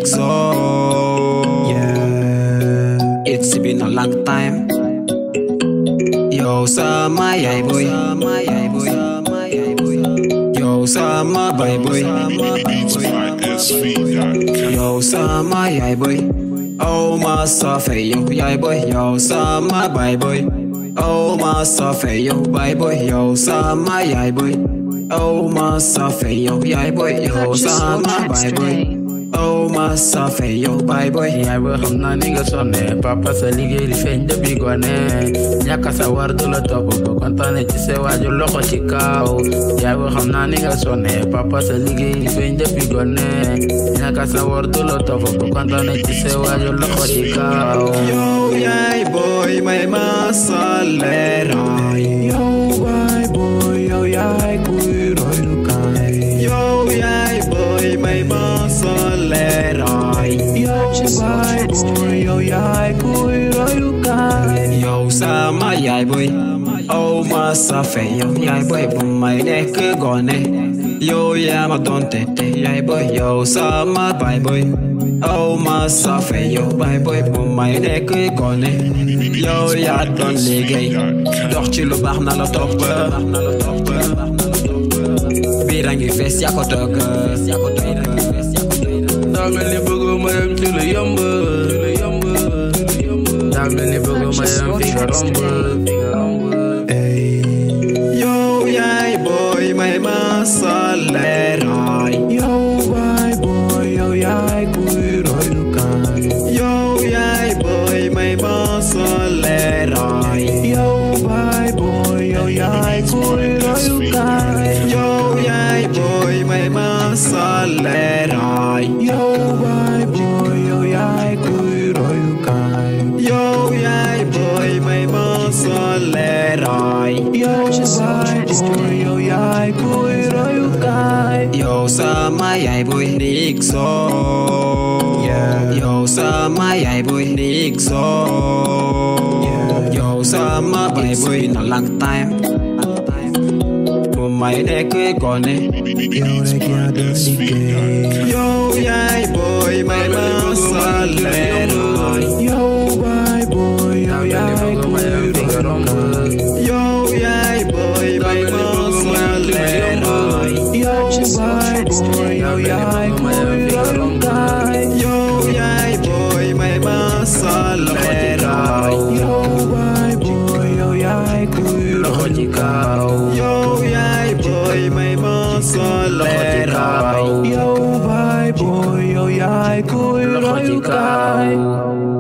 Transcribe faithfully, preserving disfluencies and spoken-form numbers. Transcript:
Nixon. Yeah, it's been a long time. Yo, sama yay boy. Yo, sama bye boy. Yo, sama yay boy. Oh, my safe yo, yay boy. Yo, sama bye boy. Oh, my safe yo, bye boy. Yo, sama yay boy. Oh, my safe yo, yay boy. Yo, sama bye boy. Oh, my safe yo, bye boy. yeah, we have na nigga sonne. Papa sa liggéey li feeñ depuis gone. Ñàkk a sawar du la topp ba kontaane ci sa waajur loxo ci kaw. Yeah, we have na nigga sonne. Papa sa liggéey li feeñ depuis gone. Ñàkk a sawar du la topp ba kontaane ci sa waajur loxo ci kaw. Yo, yay boy, may masalera. Yo, bye boy, yo, yay kuy roy lu kay. Yo, yay boy, may masalera. Yo, bye boy, yo, yay kuy roy lu kay. Yo, sama yay boy. Oh, my safe yo, yay boy, bu may nekk gone. Yo, ya ma doon tete, yay boy. Yo, sama bye boy. Oh, my safe yo, bye boy, bu may nekk gone. Yo, ya doon liggéey. Dox ci lu baax na la topp. Biir a ngi fees yaa ko toog. Daa mel ni bëggu ma yem ci lu yomb. Daa mel ni bëggu ma yem fi nga romb. Yo, yay boy, may masalera. Yo, bye boy, yo, yay kuy roy lu kay. Yo, yay boy, may masalera. Yo, bye boy, yo, yay kuy roy lu kay. Yo, yay boy, may masalera. Yo, bye boy, yo, yay kuy roy lu kay. Yo, yay boy, may masalera. Yo, bye boy, yo, yay kuy roy lu kay. Yo, sama yay boy, Nixon. Yeah. Yo, sama yay boy, Nixon. Yeah. Yo, sama bye boy, na long time. Bu may nekk gone. Yo, rek yaa doon liggéey. Yo, yay boy, may masalera. Yo, bye boy, yo, yay kuy roy lu kay. Yo, yay boy, may masalera. Yo, bye boy, yo, yay kuy roy lu kay. Yo, yay boy, may masalera. Yo, bye boy, yo, yay kuy loxo ci kaw. Yo, yay boy, may masalera. Yo, bye boy, yo, yay kuy roy lu kay.